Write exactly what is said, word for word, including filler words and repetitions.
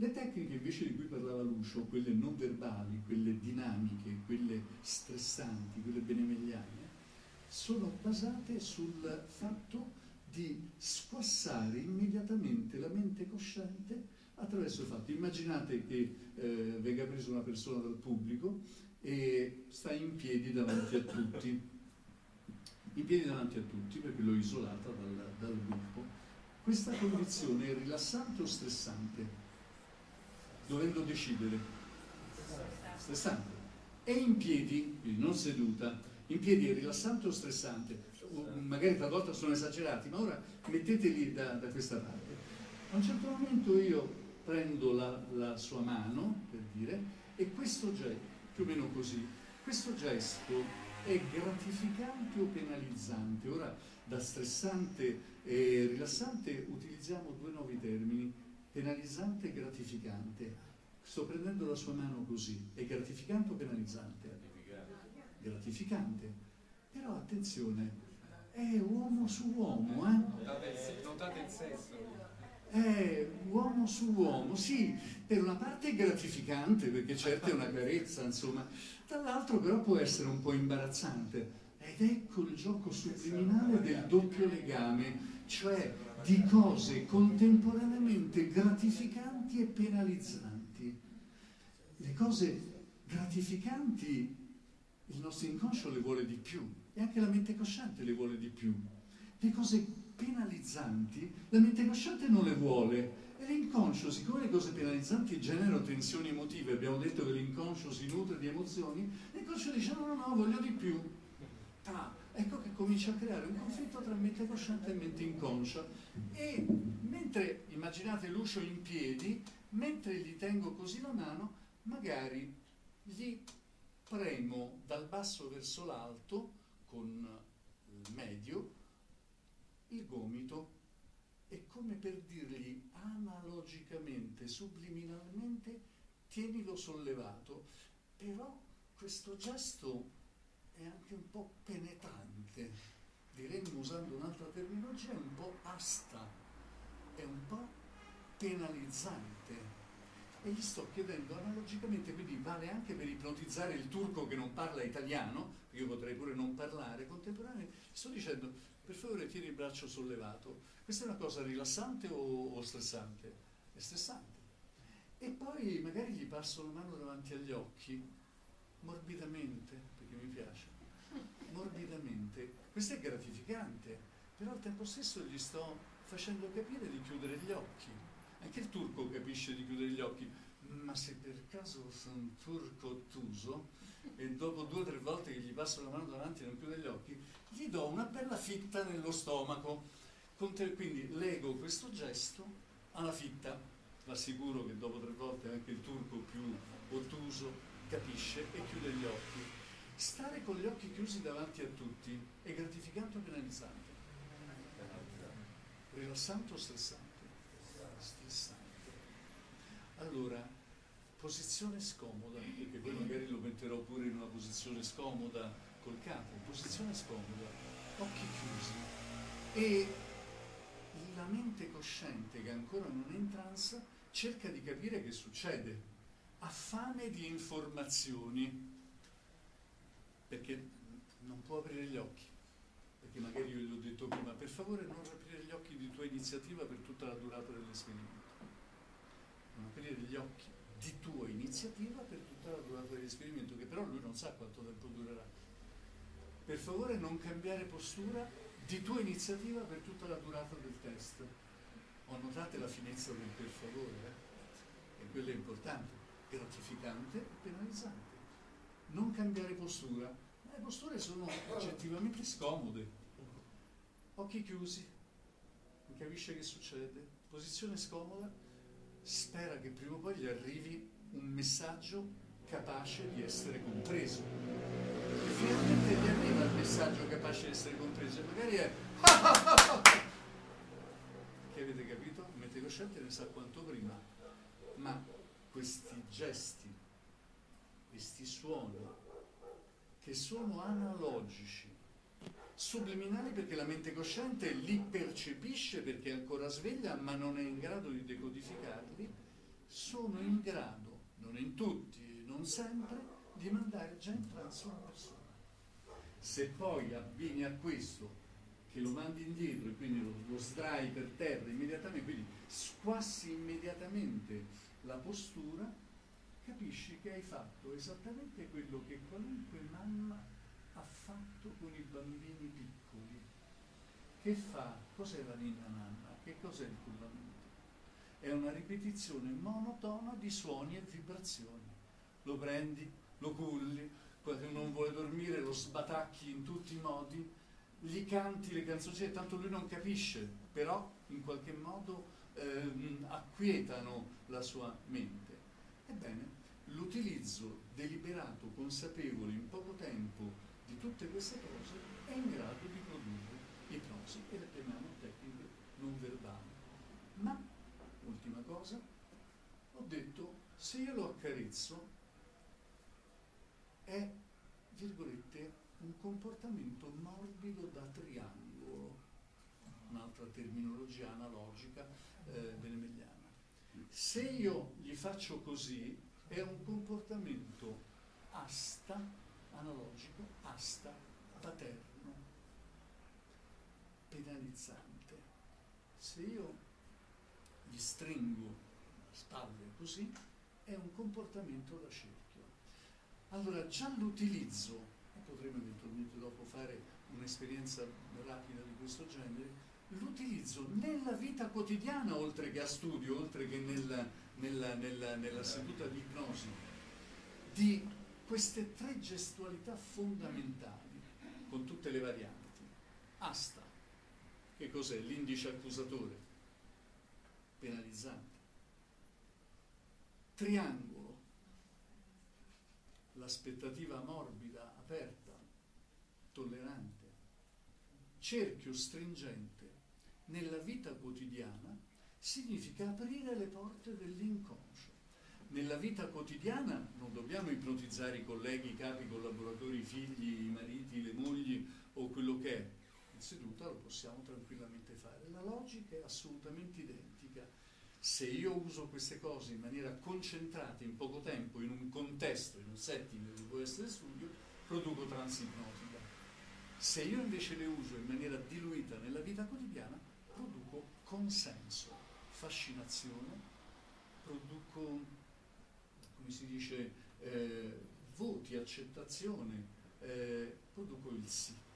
Le tecniche invece di cui parlava Lucio, quelle non verbali, quelle dinamiche, quelle stressanti, quelle benemegliane, sono basate sul fatto di squassare immediatamente la mente cosciente attraverso il fatto. Immaginate che eh, venga presa una persona dal pubblico e sta in piedi davanti a tutti, in piedi davanti a tutti perché l'ho isolata dal, dal gruppo. Questa condizione è rilassante o stressante? Dovendo decidere. Stressante. E in piedi, quindi non seduta, in piedi è rilassante o stressante? Magari talvolta sono esagerati, ma ora metteteli da, da questa parte. A un certo momento io prendo la, la sua mano, per dire, e questo gesto, più o meno così, questo gesto è gratificante o penalizzante? Ora, da stressante e rilassante utilizziamo due nuovi termini, penalizzante e gratificante. Sto prendendo la sua mano così, è gratificante o penalizzante? Gratificante. Gratificante. Però attenzione, è uomo su uomo, eh? Notate il sesso. È uomo su uomo, sì, per una parte è gratificante perché certo è una carezza, insomma, dall'altro però può essere un po' imbarazzante. Ed ecco il gioco subliminale del doppio legame, cioè di cose contemporaneamente gratificanti e penalizzanti. Le cose gratificanti il nostro inconscio le vuole di più e anche la mente cosciente le vuole di più. Le cose penalizzanti la mente cosciente non le vuole e l'inconscio, siccome le cose penalizzanti generano tensioni emotive, abbiamo detto che l'inconscio si nutre di emozioni, l'inconscio dice no no no voglio di più. Ah, ecco che comincia a creare un conflitto tra mente cosciente e mente inconscia e mentre immaginate Lucio in piedi, mentre gli tengo così la mano, magari gli premo dal basso verso l'alto con il medio il gomito, è come per dirgli analogicamente, subliminalmente, tienilo sollevato. Però questo gesto è anche un po' penetrante, diremmo usando un'altra terminologia, è un po' asta, è un po' penalizzante. E gli sto chiedendo analogicamente, quindi vale anche per ipnotizzare il turco che non parla italiano, io potrei pure non parlare contemporaneamente, sto dicendo per favore tieni il braccio sollevato. Questa è una cosa rilassante o, o stressante? È stressante. E poi magari gli passo la mano davanti agli occhi, morbidamente, perché mi piace, morbidamente. Questo è gratificante, però al tempo stesso gli sto facendo capire di chiudere gli occhi. Anche il turco capisce di chiudere gli occhi, ma se per caso sono un turco ottuso e dopo due o tre volte che gli passo la mano davanti e non chiude gli occhi, gli do una bella fitta nello stomaco. Quindi lego questo gesto alla fitta. L'assicuro che dopo tre volte anche il turco più ottuso capisce e chiude gli occhi. Stare con gli occhi chiusi davanti a tutti è gratificante o penalizzante? Rilassante o stressante? Stressante. Allora, posizione scomoda, perché poi magari lo metterò pure in una posizione scomoda col capo, posizione scomoda, occhi chiusi e la mente cosciente che ancora non è in trance cerca di capire che succede, ha fame di informazioni perché non può aprire gli occhi, perché magari io gli ho detto prima per favore non aprire gli occhi di tua iniziativa per tutta la durata dell'esperimento, non aprire gli occhi di tua iniziativa per tutta la durata dell'esperimento, che però lui non sa quanto tempo durerà. Per favore non cambiare postura di tua iniziativa per tutta la durata del test. O notate la finezza del per favore, eh? E quello è importante, gratificante e penalizzante. Non cambiare postura, ma le posture sono oggettivamente scomode. Occhi chiusi, non capisce che succede, posizione scomoda, spera che prima o poi gli arrivi un messaggio capace di essere compreso. E finalmente gli arriva il messaggio capace di essere compreso e magari è che avete capito? La mente cosciente ne sa quanto prima, ma questi gesti, questi suoni che sono analogici, subliminali perché la mente cosciente li percepisce perché è ancora sveglia ma non è in grado di decodificarli, sono in grado, non in tutti, non sempre, di mandare già in trance una persona. Se poi abbini a questo che lo mandi indietro e quindi lo, lo sdrai per terra immediatamente, quindi squassi immediatamente la postura, capisci che hai fatto esattamente quello che qualunque mamma ha fatto con i bambini piccoli. Che fa? Cos'è la ninna nanna? Che cos'è il cullamento? È una ripetizione monotona di suoni e vibrazioni. Lo prendi, lo culli, quando non vuole dormire lo sbatacchi in tutti i modi, gli canti le canzoncine, tanto lui non capisce, però in qualche modo ehm, acquietano la sua mente. Ebbene, l'utilizzo deliberato, consapevole, in poco tempo di tutte queste cose è in grado di produrre ipnosi, e le chiamiamo tecniche non verbali. Ma, ultima cosa, ho detto, se io lo accarezzo, è, virgolette, un comportamento morbido da triangolo, un'altra terminologia analogica eh, veneziana. Se io gli faccio così, è un comportamento asta, analogico, asta, paterno, penalizzante. Se io gli stringo le spalle così, è un comportamento da cerchio. Allora, già l'utilizzo, e potremo eventualmente dopo fare un'esperienza rapida di questo genere, l'utilizzo nella vita quotidiana, oltre che a studio, oltre che nella, nella, nella, nella seduta di ipnosi, di queste tre gestualità fondamentali, con tutte le varianti. Asta, che cos'è? L'indice accusatore, penalizzante. Triangolo, l'aspettativa morbida, aperta, tollerante. Cerchio stringente, nella vita quotidiana, significa aprire le porte dell'inconscio. Nella vita quotidiana non dobbiamo ipnotizzare i colleghi, i capi, i collaboratori, i figli, i mariti, le mogli o quello che è. In seduta lo possiamo tranquillamente fare. La logica è assolutamente identica. Se io uso queste cose in maniera concentrata, in poco tempo, in un contesto, in un setting che può essere studio, produco transipnotica. Se io invece le uso in maniera diluita nella vita quotidiana, produco consenso, fascinazione, produco, come si dice, eh, voti, accettazione, eh, produco il sì.